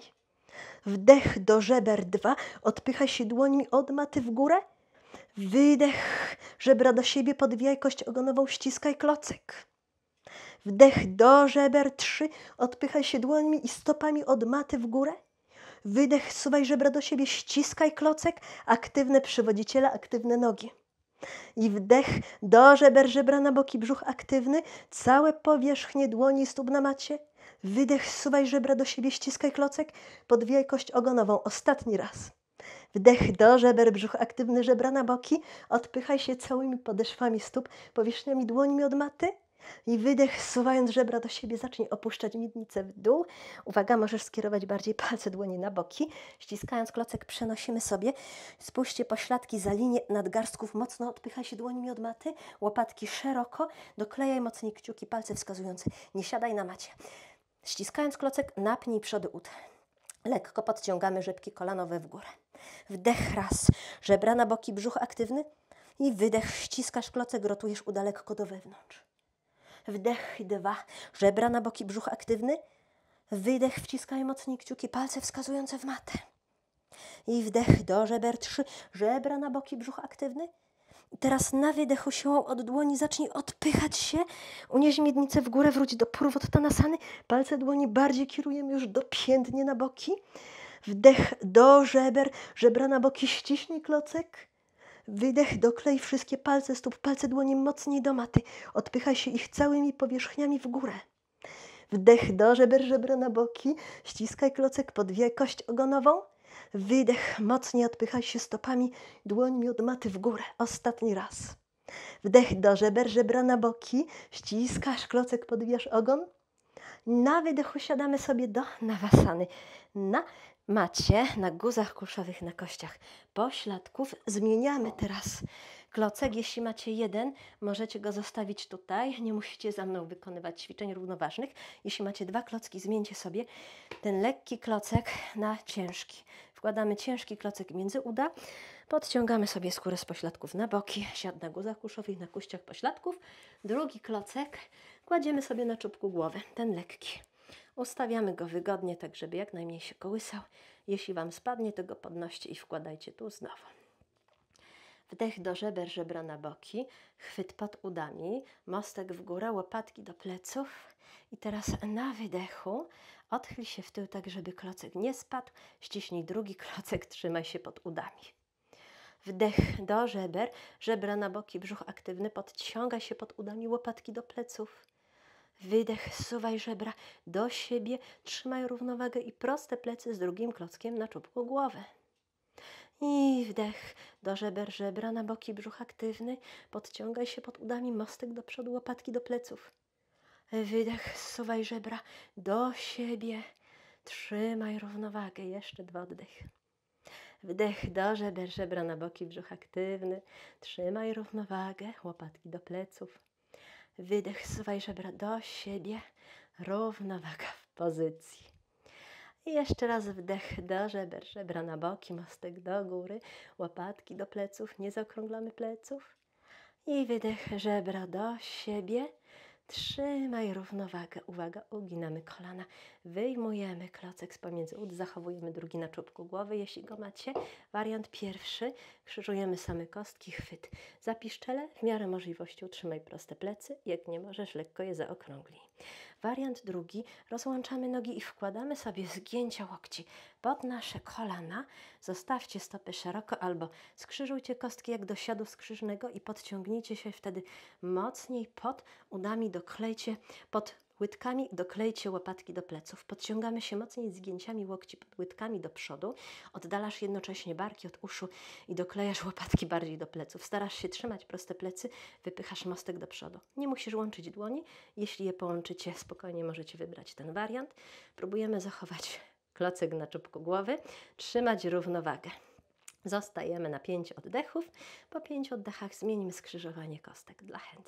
Wdech do żeber 2, odpychaj się dłońmi od maty w górę. Wydech, żebra do siebie, podwijaj kość ogonową, ściskaj klocek. Wdech do żeber 3, odpychaj się dłońmi i stopami od maty w górę. Wydech, suwaj żebra do siebie, ściskaj klocek, aktywne przywodziciele, aktywne nogi. I wdech do żeber, żebra na boki, brzuch aktywny, całe powierzchnie dłoni i stóp na macie. Wydech, zsuwaj żebra do siebie, ściskaj klocek, podwijaj kość ogonową. Ostatni raz. Wdech do żeber, brzuch aktywny, żebra na boki, odpychaj się całymi podeszwami stóp, powierzchniami dłońmi od maty. I wydech, zsuwając żebra do siebie, zacznij opuszczać miednicę w dół. Uwaga, możesz skierować bardziej palce dłoni na boki. Ściskając klocek przenosimy sobie. Spuśćcie pośladki za linię nadgarstków. Mocno odpychaj się dłońmi od maty. Łopatki szeroko. Doklejaj mocniej kciuki, palce wskazujące. Nie siadaj na macie. Ściskając klocek, napnij przody ud. Lekko podciągamy rzepki kolanowe w górę. Wdech raz. Żebra na boki, brzuch aktywny. I wydech, ściskasz klocek, rotujesz uda lekko do wewnątrz. Wdech 2, żebra na boki, brzuch aktywny. Wydech, wciskaj mocniej kciuki, palce wskazujące w matę. I wdech do żeber 3, żebra na boki, brzuch aktywny. I teraz na wydechu siłą od dłoni zacznij odpychać się. Unieś miednicę w górę, wróć do Purvottanasany. Palce dłoni bardziej kierujemy już dopiętnie na boki. Wdech do żeber, żebra na boki, ściśnij klocek. Wydech, doklej wszystkie palce stóp, palce dłoni mocniej do maty. Odpychaj się ich całymi powierzchniami w górę. Wdech do żeber, żebra na boki. Ściskaj klocek, podwijaj kość ogonową. Wydech, mocniej odpychaj się stopami, dłońmi od maty w górę. Ostatni raz. Wdech do żeber, żebra na boki. Ściskasz klocek, podwijasz ogon. Na wydechu siadamy sobie do Navasany. Na macie, na guzach kulszowych, na kościach pośladków. Zmieniamy teraz klocek. Jeśli macie jeden, możecie go zostawić tutaj. Nie musicie za mną wykonywać ćwiczeń równoważnych. Jeśli macie 2 klocki, zmieńcie sobie ten lekki klocek na ciężki. Wkładamy ciężki klocek między uda. Podciągamy sobie skórę z pośladków na boki. Siad na guzach kulszowych, na kościach pośladków. Drugi klocek kładziemy sobie na czubku głowy, ten lekki. Ustawiamy go wygodnie, tak żeby jak najmniej się kołysał. Jeśli Wam spadnie, to go podnoście i wkładajcie tu znowu. Wdech do żeber, żebra na boki, chwyt pod udami, mostek w górę, łopatki do pleców. I teraz na wydechu odchyl się w tył tak, żeby klocek nie spadł. Ściśnij drugi klocek, trzymaj się pod udami. Wdech do żeber, żebra na boki, brzuch aktywny, podciągaj się pod udami, łopatki do pleców. Wydech, zsuwaj żebra do siebie, trzymaj równowagę i proste plecy z drugim klockiem na czubku głowy. I wdech do żeber, żebra na boki, brzuch aktywny, podciągaj się pod udami, mostek do przodu, łopatki do pleców. Wydech, zsuwaj żebra do siebie, trzymaj równowagę, jeszcze 2 oddechy. Wdech do żeber, żebra na boki, brzuch aktywny, trzymaj równowagę, łopatki do pleców. Wydech, zsuwaj żebra do siebie, równowaga w pozycji. I jeszcze raz wdech do żeber, żebra na boki, mostek do góry, łopatki do pleców, nie zaokrąglamy pleców. I wydech, żebra do siebie, trzymaj równowagę. Uwaga, uginamy kolana, wyjmujemy klocek z pomiędzy ud, zachowujemy drugi na czubku głowy, jeśli go macie. Wariant pierwszy, krzyżujemy same kostki, chwyt za piszczele, w miarę możliwości utrzymaj proste plecy, jak nie możesz, lekko je zaokrąglij. Wariant drugi, rozłączamy nogi i wkładamy sobie zgięcia łokci pod nasze kolana. Zostawcie stopy szeroko albo skrzyżujcie kostki jak do siadu skrzyżnego i podciągnijcie się wtedy mocniej pod udami, doklejcie pod łydkami, doklejcie łopatki do pleców. Podciągamy się mocniej zgięciami łokci pod łydkami do przodu. Oddalasz jednocześnie barki od uszu i doklejasz łopatki bardziej do pleców. Starasz się trzymać proste plecy, wypychasz mostek do przodu. Nie musisz łączyć dłoni. Jeśli je połączycie, spokojnie możecie wybrać ten wariant. Próbujemy zachować klocek na czubku głowy, trzymać równowagę. Zostajemy na 5 oddechów. Po 5 oddechach zmienimy skrzyżowanie kostek dla chętnych.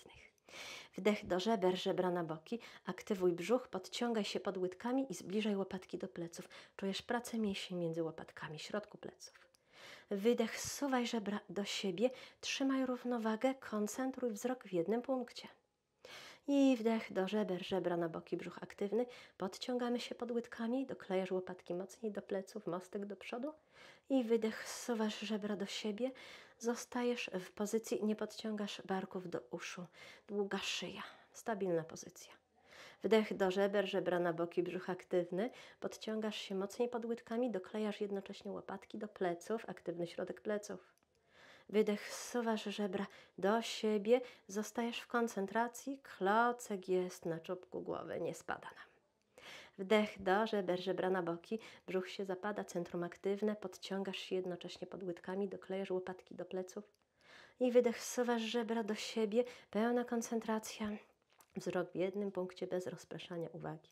Wdech do żeber, żebra na boki. Aktywuj brzuch, podciągaj się pod łydkami i zbliżaj łopatki do pleców. Czujesz pracę mięśni między łopatkami, środku pleców. Wydech, zsuwaj żebra do siebie, trzymaj równowagę, koncentruj wzrok w jednym punkcie. I wdech do żeber, żebra na boki, brzuch aktywny. Podciągamy się pod łydkami, doklejasz łopatki mocniej do pleców, mostek do przodu. I wydech, zsuwasz żebra do siebie, zostajesz w pozycji, nie podciągasz barków do uszu. Długa szyja, stabilna pozycja. Wdech do żeber, żebra na boki, brzuch aktywny. Podciągasz się mocniej pod łydkami, doklejasz jednocześnie łopatki do pleców, aktywny środek pleców. Wydech, zsuwasz żebra do siebie, zostajesz w koncentracji, klocek jest na czubku głowy, nie spada nam. Wdech do żeber, żebra na boki, brzuch się zapada, centrum aktywne, podciągasz się jednocześnie pod łydkami, doklejasz łopatki do pleców. I wydech, zsuwasz żebra do siebie, pełna koncentracja, wzrok w jednym punkcie bez rozpraszania uwagi.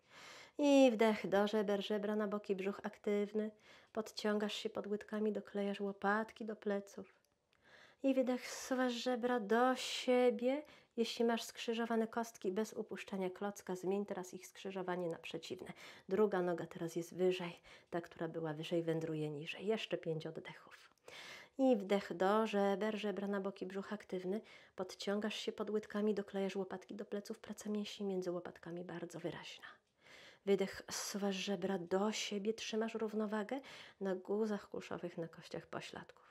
I wdech do żeber, żebra na boki, brzuch aktywny, podciągasz się pod łydkami, doklejasz łopatki do pleców. I wydech, zsuwasz żebra do siebie. Jeśli masz skrzyżowane kostki bez upuszczania klocka, zmień teraz ich skrzyżowanie na przeciwne. Druga noga teraz jest wyżej, ta, która była wyżej, wędruje niżej. Jeszcze 5 oddechów. I wdech do żeber, żebra na boki, brzuch aktywny. Podciągasz się pod łydkami, doklejasz łopatki do pleców, praca mięśni między łopatkami bardzo wyraźna. Wydech, zsuwasz żebra do siebie, trzymasz równowagę na guzach kulszowych, na kościach pośladków.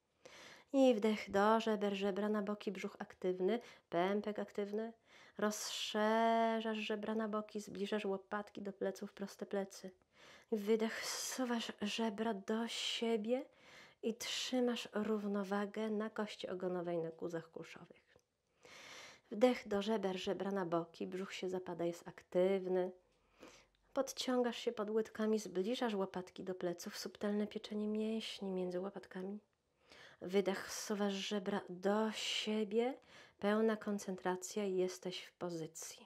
I wdech do żeber, żebra na boki, brzuch aktywny, pępek aktywny. Rozszerzasz żebra na boki, zbliżasz łopatki do pleców, proste plecy. Wydech, zsuwasz żebra do siebie i trzymasz równowagę na kości ogonowej, na guzach kulszowych. Wdech do żeber, żebra na boki, brzuch się zapada, jest aktywny. Podciągasz się pod łydkami, zbliżasz łopatki do pleców, subtelne pieczenie mięśni między łopatkami. Wydech, zsuwasz żebra do siebie, pełna koncentracja i jesteś w pozycji.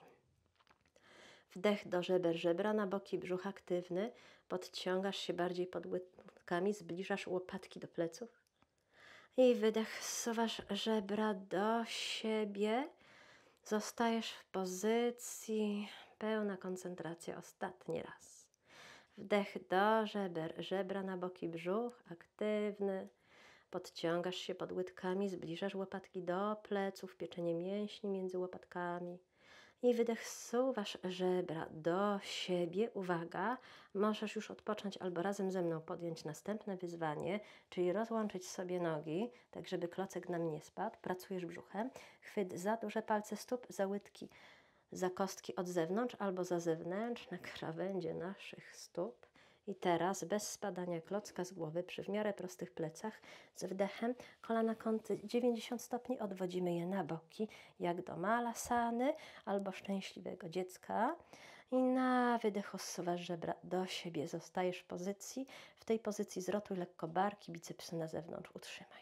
Wdech do żeber, żebra na boki, brzuch aktywny, podciągasz się bardziej pod łydkami, zbliżasz łopatki do pleców. I wydech, zsuwasz żebra do siebie, zostajesz w pozycji, pełna koncentracja, ostatni raz. Wdech do żeber, żebra na boki, brzuch aktywny. Podciągasz się pod łydkami, zbliżasz łopatki do pleców, pieczenie mięśni między łopatkami. I wydech, zsuwasz żebra do siebie. Uwaga, możesz już odpocząć albo razem ze mną podjąć następne wyzwanie, czyli rozłączyć sobie nogi, tak żeby klocek nam nie spadł. Pracujesz brzuchem, chwyt za duże palce stóp, za łydki, za kostki od zewnątrz albo za zewnętrzne krawędzie naszych stóp. I teraz bez spadania klocka z głowy przy w miarę prostych plecach z wdechem kolana kąty 90 stopni odwodzimy je na boki jak do malasany albo szczęśliwego dziecka. I na wydech zsuwasz żebra do siebie, zostajesz w pozycji. W tej pozycji zrotuj lekko barki, bicepsy na zewnątrz, utrzymaj.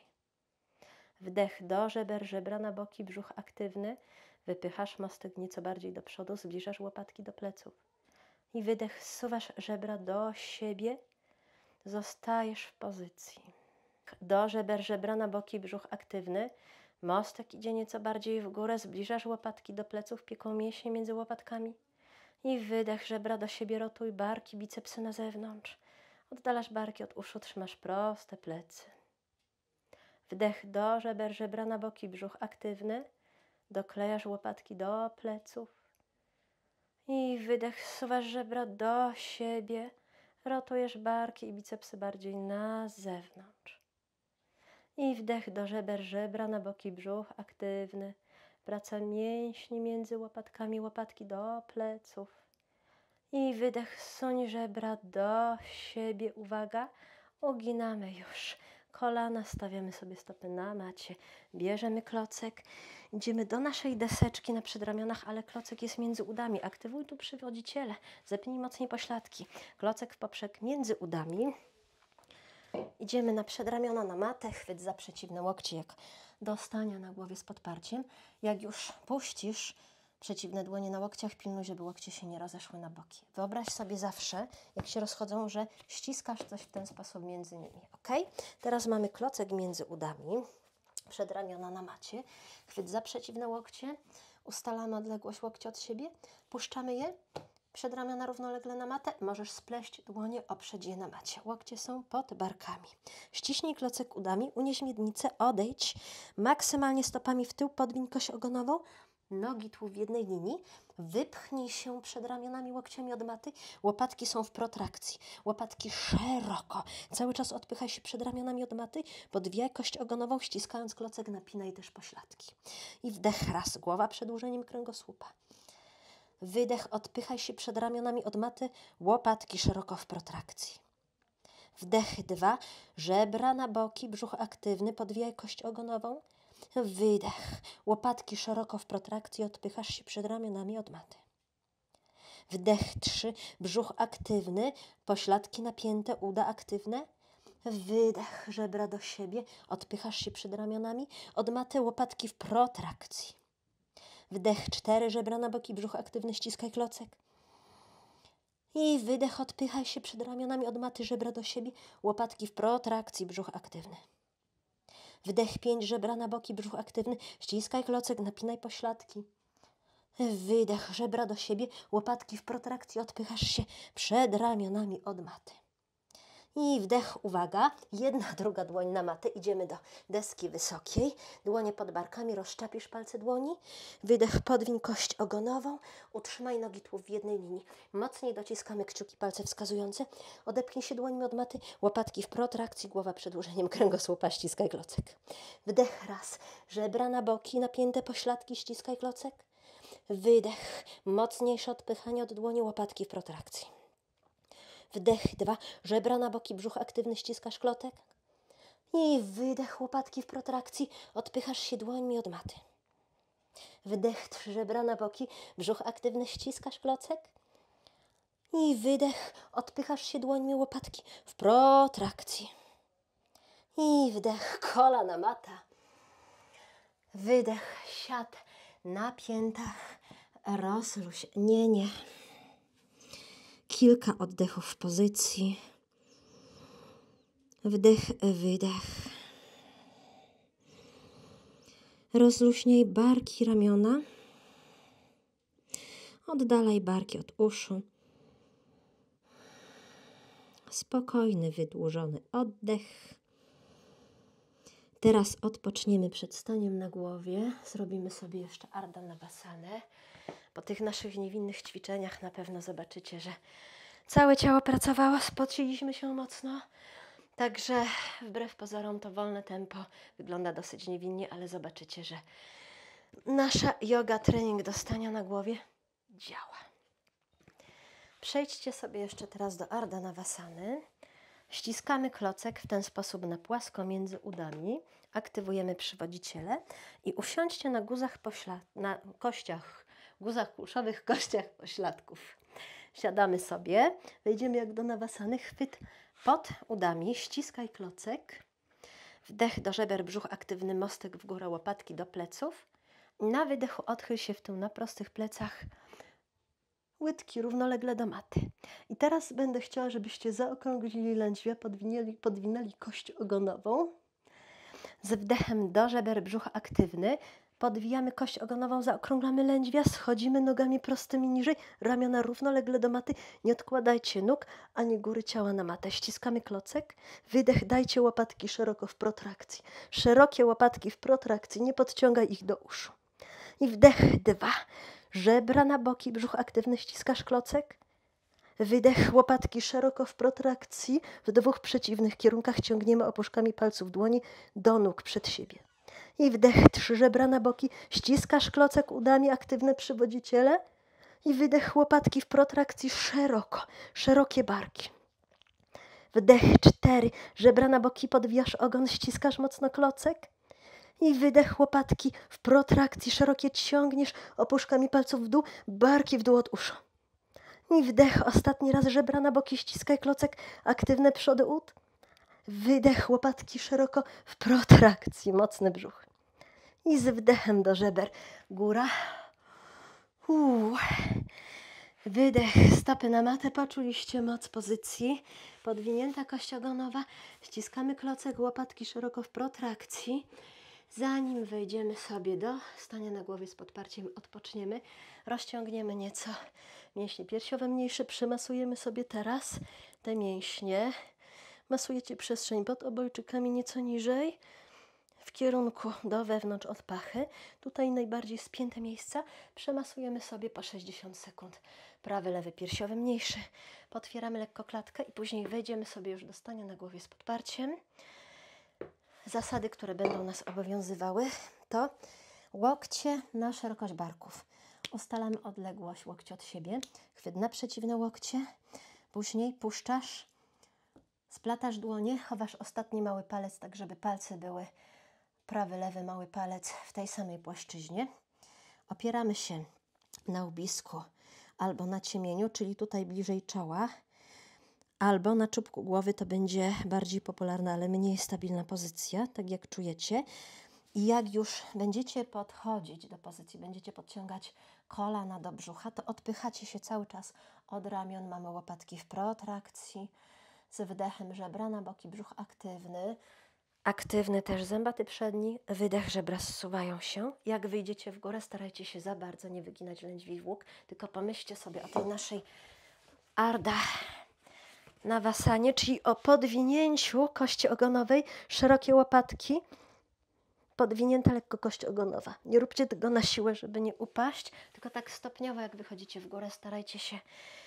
Wdech do żeber, żebra na boki, brzuch aktywny. Wypychasz mostek nieco bardziej do przodu, zbliżasz łopatki do pleców. I wydech, zsuwasz żebra do siebie, zostajesz w pozycji. Do żeber, żebra na boki, brzuch aktywny. Mostek idzie nieco bardziej w górę, zbliżasz łopatki do pleców, pieką mięśnie między łopatkami. I wydech, żebra do siebie, rotuj barki, bicepsy na zewnątrz. Oddalasz barki od uszu, trzymasz proste plecy. Wdech do żeber, żebra na boki, brzuch aktywny. Doklejasz łopatki do pleców. I wydech, zsuwasz żebra do siebie, rotujesz barki i bicepsy bardziej na zewnątrz. I wdech do żeber, żebra na boki, brzuch aktywny. Praca mięśni między łopatkami, łopatki do pleców. I wydech, zsuń żebra do siebie, uwaga, uginamy już. Kolana, stawiamy sobie stopy na macie, bierzemy klocek, idziemy do naszej deseczki na przedramionach, ale klocek jest między udami. Aktywuj tu przywodziciele, zepnij mocniej pośladki. Klocek w poprzek między udami. Idziemy na przedramiona, na matę, chwyt za przeciwne łokcie, jak do stania na głowie z podparciem. Jak już puścisz przeciwne dłonie na łokciach, pilnuj, żeby łokcie się nie rozeszły na boki. Wyobraź sobie zawsze, jak się rozchodzą, że ściskasz coś w ten sposób między nimi. Ok? Teraz mamy klocek między udami. Przedramiona na macie. Chwyt za przeciwne łokcie. Ustalamy odległość łokcia od siebie. Puszczamy je. Przedramiona równolegle na matę. Możesz spleść dłonie, oprzeć je na macie. Łokcie są pod barkami. Ściśnij klocek udami, unieś miednicę, odejdź. Maksymalnie stopami w tył, podwiń kość ogonową. Nogi tułów w jednej linii. Wypchnij się przed ramionami, łokciami od maty. Łopatki są w protrakcji. Łopatki szeroko. Cały czas odpychaj się przed ramionami od maty. Podwijaj kość ogonową, ściskając klocek, napinaj też pośladki. I wdech raz. Głowa przedłużeniem kręgosłupa. Wydech, odpychaj się przed ramionami od maty, łopatki szeroko w protrakcji. Wdech 2, żebra na boki, brzuch aktywny, podwijaj kość ogonową. Wydech, łopatki szeroko w protrakcji, odpychasz się przed ramionami od maty. Wdech 3, brzuch aktywny, pośladki napięte, uda aktywne. Wydech, żebra do siebie, odpychasz się przed ramionami od maty, łopatki w protrakcji. Wdech 4, żebra na boki, brzuch aktywny, ściskaj klocek. I wydech, odpychaj się przed ramionami od maty, żebra do siebie, łopatki w protrakcji, brzuch aktywny. Wdech 5, żebra na boki, brzuch aktywny, ściskaj klocek, napinaj pośladki. Wydech, żebra do siebie, łopatki w protrakcji, odpychasz się przed ramionami od maty. I wdech, uwaga, jedna, druga dłoń na matę, idziemy do deski wysokiej, dłonie pod barkami, rozczapisz palce dłoni, wydech, podwiń kość ogonową, utrzymaj nogi tułów w jednej linii, mocniej dociskamy kciuki, palce wskazujące, odepchnij się dłońmi od maty, łopatki w protrakcji, głowa przedłużeniem kręgosłupa, ściskaj klocek. Wdech raz, żebra na boki, napięte pośladki, ściskaj klocek, wydech, mocniejsze odpychanie od dłoni, łopatki w protrakcji. Wdech 2, żebra na boki, brzuch aktywny, ściskasz klotek. I wydech, łopatki w protrakcji, odpychasz się dłońmi od maty. Wdech 3, żebra na boki, brzuch aktywny, ściskasz klocek. I wydech, odpychasz się dłońmi, łopatki w protrakcji. I wdech, kolana mata. Wydech, siad na piętach, rozluź, nie. Kilka oddechów w pozycji. Wdech, wydech. Rozluźnij barki, ramiona. Oddalaj barki od uszu. Spokojny, wydłużony oddech. Teraz odpoczniemy przed staniem na głowie. Zrobimy sobie jeszcze Ardha Navasanę. Po tych naszych niewinnych ćwiczeniach na pewno zobaczycie, że całe ciało pracowało, spociliśmy się mocno. Także wbrew pozorom to wolne tempo wygląda dosyć niewinnie, ale zobaczycie, że nasza yoga, trening do stania na głowie działa. Przejdźcie sobie jeszcze teraz do Ardha Navasany. Ściskamy klocek w ten sposób na płasko między udami. Aktywujemy przywodziciele i usiądźcie na guzach guzach kulszowych, kościach pośladków. Siadamy sobie, wejdziemy jak do Navasany, chwyt pod udami, ściskaj klocek, wdech do żeber, brzuch aktywny, mostek w górę, łopatki do pleców. Na wydechu odchyl się w tył na prostych plecach, łydki równolegle do maty. I teraz będę chciała, żebyście zaokrąglili lędźwia, podwinęli kość ogonową. Z wdechem do żeber, brzuch aktywny. Podwijamy kość ogonową, zaokrąglamy lędźwia, schodzimy nogami prostymi niżej, ramiona równolegle do maty. Nie odkładajcie nóg ani góry ciała na matę. Ściskamy klocek. Wydech, dajcie łopatki szeroko w protrakcji. Szerokie łopatki w protrakcji, nie podciągaj ich do uszu. I wdech 2. Żebra na boki, brzuch aktywny, ściskasz klocek. Wydech, łopatki szeroko w protrakcji. W dwóch przeciwnych kierunkach ciągniemy opuszkami palców dłoni do nóg przed siebie. I wdech 3, żebra na boki, ściskasz klocek udami, aktywne przywodziciele. I wydech, łopatki w protrakcji szeroko, szerokie barki. Wdech 4, żebra na boki, podwijasz ogon, ściskasz mocno klocek. I wydech, łopatki w protrakcji, szerokie ciągniesz opuszkami palców w dół, barki w dół od uszu. I wdech, ostatni raz, żebra na boki, ściskaj klocek, aktywne przody ud. Wydech, łopatki szeroko w protrakcji, mocny brzuch. I z wdechem do żeber, góra. Wydech, stopy na matę, poczuliście moc pozycji. Podwinięta kość ogonowa, ściskamy klocek, łopatki szeroko w protrakcji. Zanim wejdziemy sobie do stania na głowie z podparciem, odpoczniemy, rozciągniemy nieco mięśnie piersiowe mniejsze, przymasujemy sobie teraz te mięśnie. Masujecie przestrzeń pod obojczykami nieco niżej, w kierunku do wewnątrz od pachy. Tutaj najbardziej spięte miejsca przemasujemy sobie po 60 sekund. Prawy, lewy piersiowy mniejszy. Potwieramy lekko klatkę i później wejdziemy sobie już do stania na głowie z podparciem. Zasady, które będą nas obowiązywały, to łokcie na szerokość barków. Ustalamy odległość łokcia od siebie. Chwyt na przeciwne łokcie. Później puszczasz, splatasz dłonie, chowasz ostatni mały palec, tak żeby palce były prawy, lewy, mały palec w tej samej płaszczyźnie. Opieramy się na ubisku albo na ciemieniu, czyli tutaj bliżej czoła, albo na czubku głowy. To będzie bardziej popularna, ale mniej stabilna pozycja, tak jak czujecie. I jak już będziecie podchodzić do pozycji, będziecie podciągać kolana do brzucha, to odpychacie się cały czas od ramion. Mamy łopatki w protrakcji, z wydechem żebra na boki, brzuch aktywny. Aktywny też zębaty przedni, wydech, żebra zsuwają się. Jak wyjdziecie w górę, starajcie się za bardzo nie wyginać lędźwi włók, tylko pomyślcie sobie o tej naszej Ardha Navasanie, czyli o podwinięciu kości ogonowej, szerokie łopatki, podwinięta lekko kość ogonowa. Nie róbcie tego na siłę, żeby nie upaść, tylko tak stopniowo, jak wychodzicie w górę, starajcie się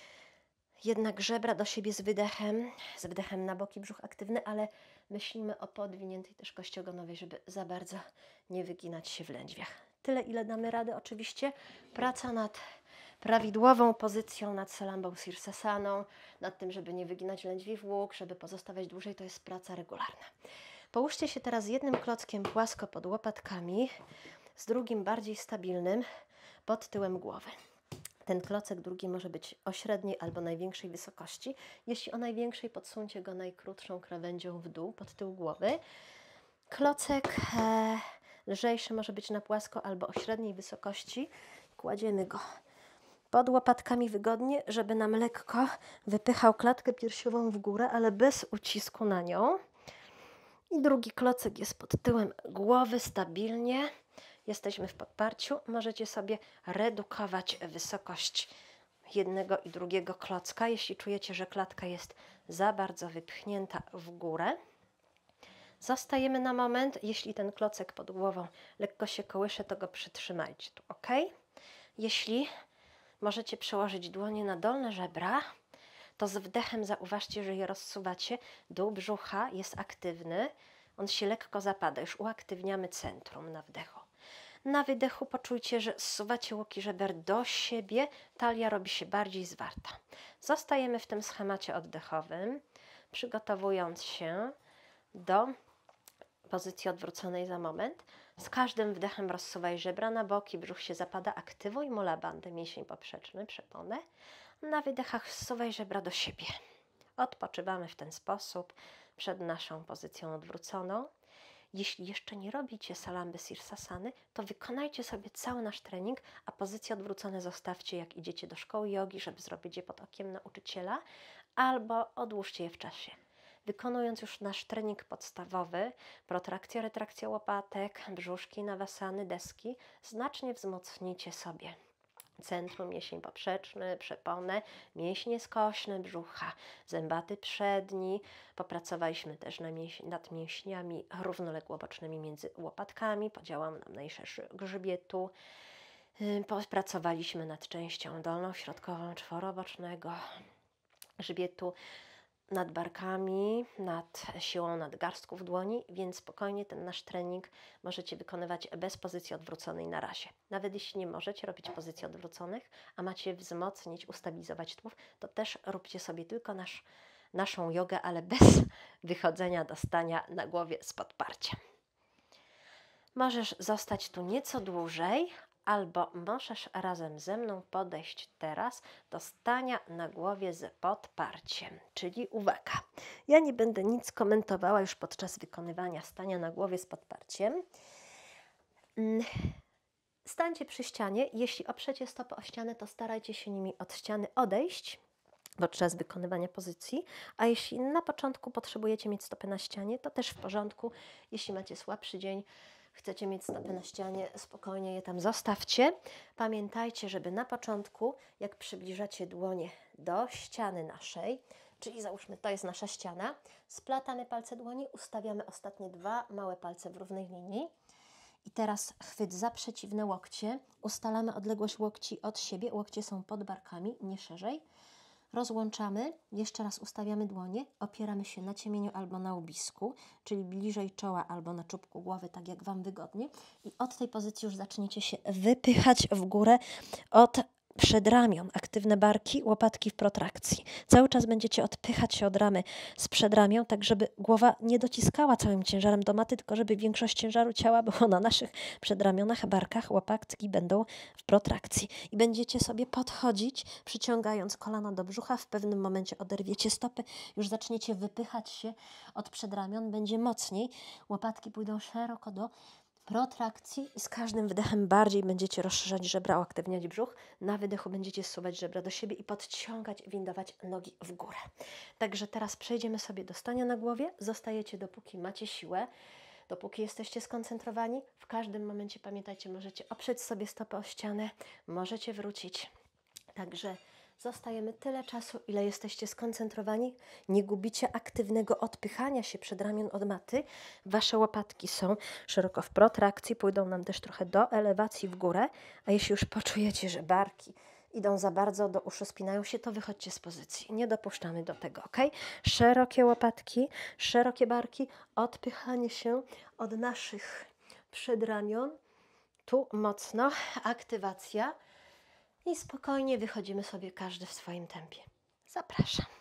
jednak żebra do siebie z wydechem na boki, brzuch aktywny, ale myślimy o podwiniętej też kości ogonowej, żeby za bardzo nie wyginać się w lędźwiach. Tyle, ile damy radę. Oczywiście praca nad prawidłową pozycją, nad Salambą Sirsasaną, nad tym, żeby nie wyginać lędźwi włók, żeby pozostawać dłużej, to jest praca regularna. Połóżcie się teraz jednym klockiem płasko pod łopatkami, z drugim bardziej stabilnym pod tyłem głowy. Ten klocek drugi może być o średniej albo największej wysokości. Jeśli o największej, podsuńcie go najkrótszą krawędzią w dół, pod tył głowy. Klocek lżejszy może być na płasko albo o średniej wysokości. Kładziemy go pod łopatkami wygodnie, żeby nam lekko wypychał klatkę piersiową w górę, ale bez ucisku na nią. I drugi klocek jest pod tyłem głowy, stabilnie. Jesteśmy w podparciu. Możecie sobie redukować wysokość jednego i drugiego klocka, jeśli czujecie, że klatka jest za bardzo wypchnięta w górę. Zostajemy na moment. Jeśli ten klocek pod głową lekko się kołysze, to go przytrzymajcie tu, ok? Jeśli możecie przełożyć dłonie na dolne żebra, to z wdechem zauważcie, że je rozsuwacie. Dół brzucha jest aktywny. On się lekko zapada. Już uaktywniamy centrum na wdechu. Na wydechu poczujcie, że zsuwacie łuki żeber do siebie. Talia robi się bardziej zwarta. Zostajemy w tym schemacie oddechowym, przygotowując się do pozycji odwróconej za moment. Z każdym wdechem rozsuwaj żebra na boki, brzuch się zapada, aktywuj mula bandy, mięsień poprzeczny, przeponę. Na wydechach zsuwaj żebra do siebie. Odpoczywamy w ten sposób przed naszą pozycją odwróconą. Jeśli jeszcze nie robicie Salamby Sirsasany, to wykonajcie sobie cały nasz trening, a pozycje odwrócone zostawcie, jak idziecie do szkoły jogi, żeby zrobić je pod okiem nauczyciela, albo odłóżcie je w czasie. Wykonując już nasz trening podstawowy, protrakcja, retrakcja łopatek, brzuszki, nawasany, deski, znacznie wzmocnicie sobie centrum, mięsień poprzeczny, przeponę, mięśnie skośne brzucha, zębaty przedni. Popracowaliśmy też nad mięśniami równoległo bocznymi między łopatkami, podziałam nam najszerszy grzbietu. Popracowaliśmy nad częścią dolną, środkową, czworobocznego grzbietu, nad barkami, nad siłą nadgarstków dłoni, więc spokojnie ten nasz trening możecie wykonywać bez pozycji odwróconej na razie. Nawet jeśli nie możecie robić pozycji odwróconych, a macie wzmocnić, ustabilizować tułów, to też róbcie sobie tylko naszą jogę, ale bez wychodzenia do stania na głowie z podparciem. Możesz zostać tu nieco dłużej, albo możesz razem ze mną podejść teraz do stania na głowie z podparciem. Czyli uwaga, ja nie będę nic komentowała już podczas wykonywania stania na głowie z podparciem. Stańcie przy ścianie. Jeśli oprzecie stopy o ścianę, to starajcie się nimi od ściany odejść podczas wykonywania pozycji, a jeśli na początku potrzebujecie mieć stopy na ścianie, to też w porządku. Jeśli macie słabszy dzień, chcecie mieć stopy na ścianie, spokojnie je tam zostawcie. Pamiętajcie, żeby na początku, jak przybliżacie dłonie do ściany naszej, czyli załóżmy, to jest nasza ściana, splatamy palce dłoni, ustawiamy ostatnie 2 małe palce w równej linii. I teraz chwyt za przeciwne łokcie, ustalamy odległość łokci od siebie, łokcie są pod barkami, nie szerzej. Rozłączamy, jeszcze raz ustawiamy dłonie, opieramy się na ciemieniu albo na łbisku, czyli bliżej czoła albo na czubku głowy, tak jak Wam wygodnie. I od tej pozycji już zaczniecie się wypychać w górę od przedramion, aktywne barki, łopatki w protrakcji. Cały czas będziecie odpychać się od ramy z przedramion, tak żeby głowa nie dociskała całym ciężarem do maty, tylko żeby większość ciężaru ciała było na naszych przedramionach, barkach, łopatki będą w protrakcji. I będziecie sobie podchodzić, przyciągając kolana do brzucha, w pewnym momencie oderwiecie stopy, już zaczniecie wypychać się od przedramion, będzie mocniej, łopatki pójdą szeroko do protrakcji i z każdym wydechem bardziej będziecie rozszerzać żebra, uaktywniać brzuch. Na wydechu będziecie zsuwać żebra do siebie i podciągać, windować nogi w górę. Także teraz przejdziemy sobie do stania na głowie. Zostajecie dopóki macie siłę, dopóki jesteście skoncentrowani. W każdym momencie pamiętajcie, możecie oprzeć sobie stopę o ścianę, możecie wrócić. Także zostajemy tyle czasu, ile jesteście skoncentrowani. Nie gubicie aktywnego odpychania się przed ramion od maty. Wasze łopatki są szeroko w protrakcji, pójdą nam też trochę do elewacji w górę. A jeśli już poczujecie, że barki idą za bardzo do uszu, spinają się, to wychodźcie z pozycji. Nie dopuszczamy do tego, ok? Szerokie łopatki, szerokie barki, odpychanie się od naszych przedramion. Tu mocno, aktywacja. I spokojnie wychodzimy sobie każdy w swoim tempie. Zapraszam.